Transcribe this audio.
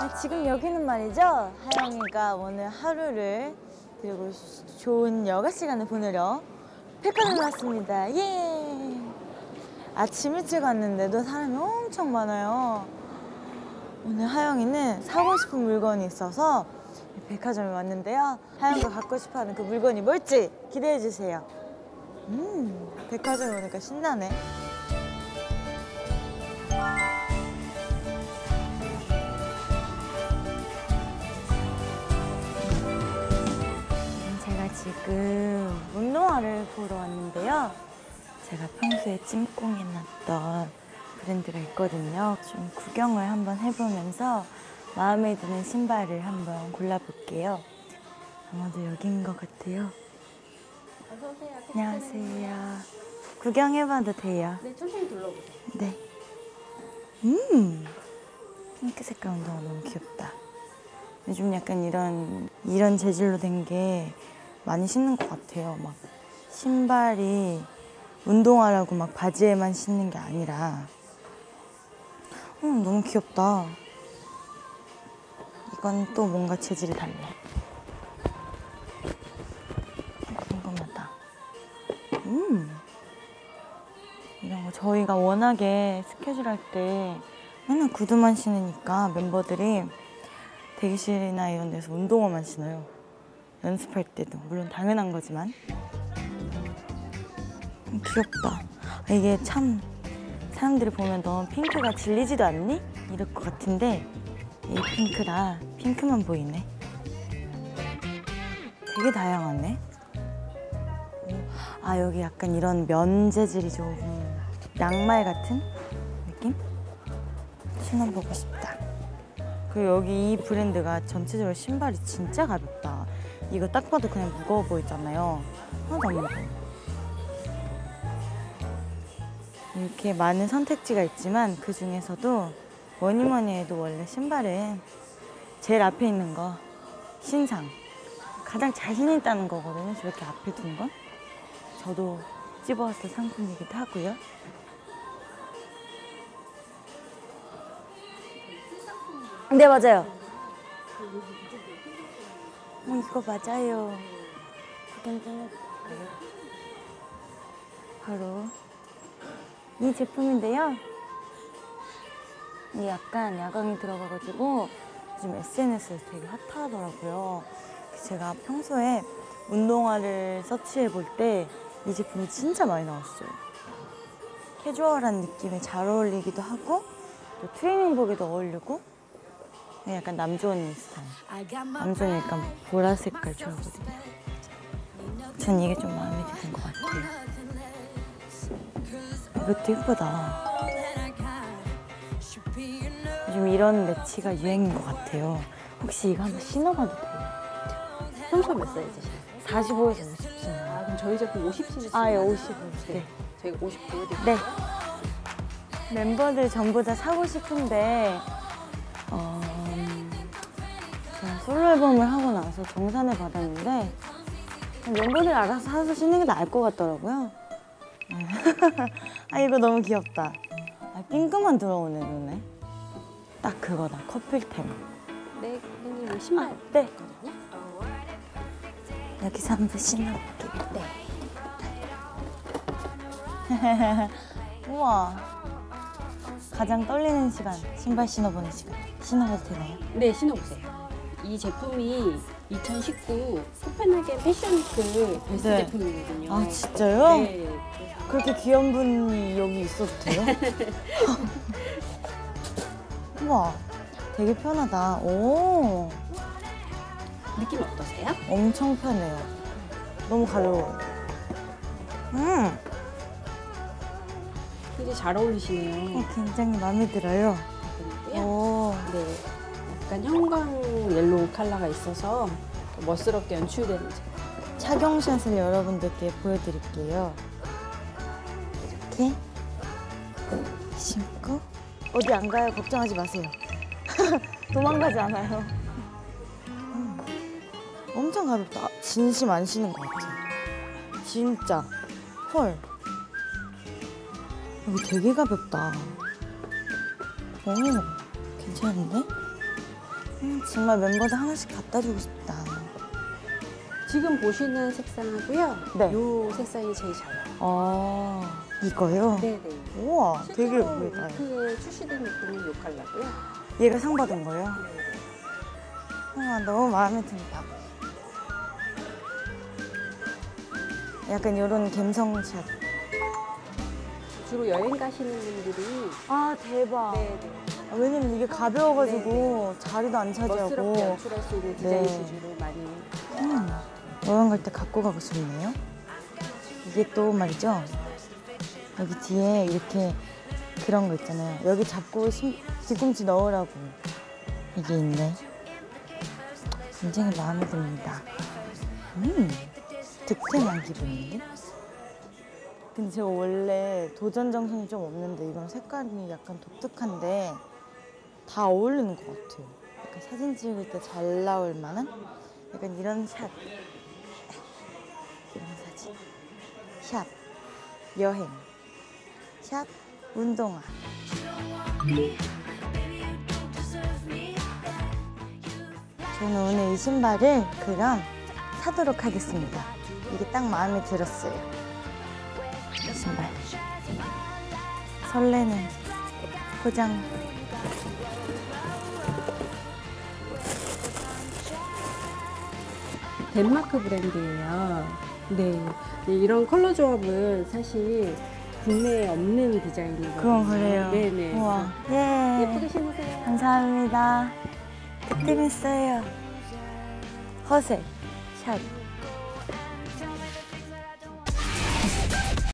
지금 여기는 말이죠. 하영이가 오늘 하루를 그리고 좋은 여가 시간을 보내려 백화점 왔습니다. 예. 아침 일찍 왔는데도 사람이 엄청 많아요. 오늘 하영이는 사고 싶은 물건이 있어서 백화점에 왔는데요. 하영이가 갖고 싶어하는 그 물건이 뭘지 기대해 주세요. 백화점에 오니까 신나네. 제가 지금 운동화를 보러 왔는데요. 제가 평소에 찜꽁에 놨던 브랜드가 있거든요. 좀 구경을 한번 해보면서 마음에 드는 신발을 한번 골라볼게요. 아마도 여긴 것 같아요. 어서 오세요. 안녕하세요. 구경해봐도 돼요? 네, 천천히 둘러보세요. 네. 핑크 색깔 운동화 너무 귀엽다. 요즘 약간 이런 재질로 된 게 많이 신는 것 같아요. 막 신발이 운동화라고 막 바지에만 신는 게 아니라. 너무 귀엽다. 이건 또 뭔가 재질이 달라. 궁금하다. 이런 거 저희가 워낙에 스케줄 할 때 맨날 구두만 신으니까 멤버들이 대기실이나 이런 데서 운동화만 신어요. 연습할 때도 물론 당연한 거지만. 귀엽다. 이게 참 사람들이 보면 너 핑크가 질리지도 않니? 이럴 것 같은데 이 핑크라 핑크만 보이네. 되게 다양하네. 아, 여기 약간 이런 면 재질이 좀 양말 같은 느낌? 신어보고 싶다. 그리고 여기 이 브랜드가 전체적으로 신발이 진짜 가볍다. 이거 딱 봐도 그냥 무거워 보이잖아요. 하나도 안 무거워. 이렇게 많은 선택지가 있지만 그 중에서도 뭐니 뭐니 해도 원래 신발은 제일 앞에 있는 거 신상. 가장 자신 있다는 거거든요. 저렇게 앞에 둔 건. 저도 집어왔을 상품이기도 하고요. 네, 맞아요. 이거 맞아요. 구경 좀 해볼까요? 바로 이 제품인데요. 이게 약간 야광이 들어가가지고 요즘 SNS에서 되게 핫하더라고요. 제가 평소에 운동화를 서치해 볼 때 이 제품이 진짜 많이 나왔어요. 캐주얼한 느낌에 잘 어울리기도 하고 또 트레이닝복에도 어울리고 약간 남주 언니 스타일. 남주 언니 약간 보라 색깔 좋아하거든요. 전 이게 좀 마음에 드는 것 같아요. 이것도 예쁘다. 요즘 이런 매치가 유행인 것 같아요. 혹시 이거 한번 신어봐도 돼요? 평소 몇 사이즈세요? 45에서 50 신어요. 아, 그럼 저희 제품 50 신으시면 아, 예, 50. 네. 저희가 50 보여드릴게요. 네. 멤버들 전부 다 사고 싶은데 제가 솔로 앨범을 하고 나서 정산을 받았는데 멤버들이 알아서 사서 신는 게 나을 것 같더라고요. 아, 이거 너무 귀엽다. 아, 핑크만 들어오네, 눈에. 딱 그거다, 커플템. 네, 선생님 신발. 네. 여기서 한번 신어볼게요. 네. 우와. 가장 떨리는 시간, 신발 신어보는 시간. 신어봐도 되나요? 네, 신어보세요. 이 제품이 2019 코펜하겐 패션위크 베스트 네. 제품이거든요. 아, 진짜요? 네. 그렇게 귀여운 분이 여기 있어도 돼요? 우와, 되게 편하다. 오, 느낌 어떠세요? 엄청 편해요. 너무 가벼워요. 굉장히 잘 어울리시네요. 굉장히 마음에 들어요. 오, 네. 약간 형광 옐로우 컬러가 있어서 멋스럽게 연출되는 제품. 착용샷을 여러분들께 보여드릴게요. 이렇게 신고 어디 안 가요? 걱정하지 마세요. 도망가지 않아요. 엄청 가볍다. 진심 안 쉬는 것 같아. 진짜. 헐. 여기 되게 가볍다. 오, 괜찮은데? 정말 멤버들 하나씩 갖다 주고 싶다. 지금 보시는 색상하고요. 네. 요 색상이 제일 잘 나와요. 아, 이거요? 네네. 우와, 되게 실제로 예쁘다. 위크에 출시된 제품은 요 컬러고요. 얘가 상 받은 거예요? 네. 아, 너무 마음에 든다. 약간 이런 감성샷. 주로 여행 가시는 분들이 아, 대박. 네네. 아, 왜냐면 이게 가벼워가지고 자리도 안 차지하고. 멋스럽게 연출할 수 있는 디자인 네. 위주로 많이. 여행 갈 때 갖고 가고 싶네요. 이게 또 말이죠. 여기 뒤에 이렇게 그런 거 있잖아요. 여기 잡고 뒤꿈치 넣으라고 이게 있네. 굉장히 마음에 듭니다. 득템한 기분인데? 근데 제가 원래 도전 정신이 좀 없는데 이건 색깔이 약간 독특한데 다 어울리는 것 같아요. 약간 사진 찍을 때 잘 나올 만한 약간 이런 샷. 이런 사진. 샷. 여행. 샷. 운동화. 저는 오늘 이 신발을 그럼 사도록 하겠습니다. 이게 딱 마음에 들었어요. 이 신발. 설레는 포장. 덴마크 브랜드예요. 네. 네, 이런 컬러 조합은 사실 국내에 없는 디자인이거든요. 그건 그래요. 네네. 우와. 예. 예쁘게 신으세요. 감사합니다. 득템했어요. 허세. 샷.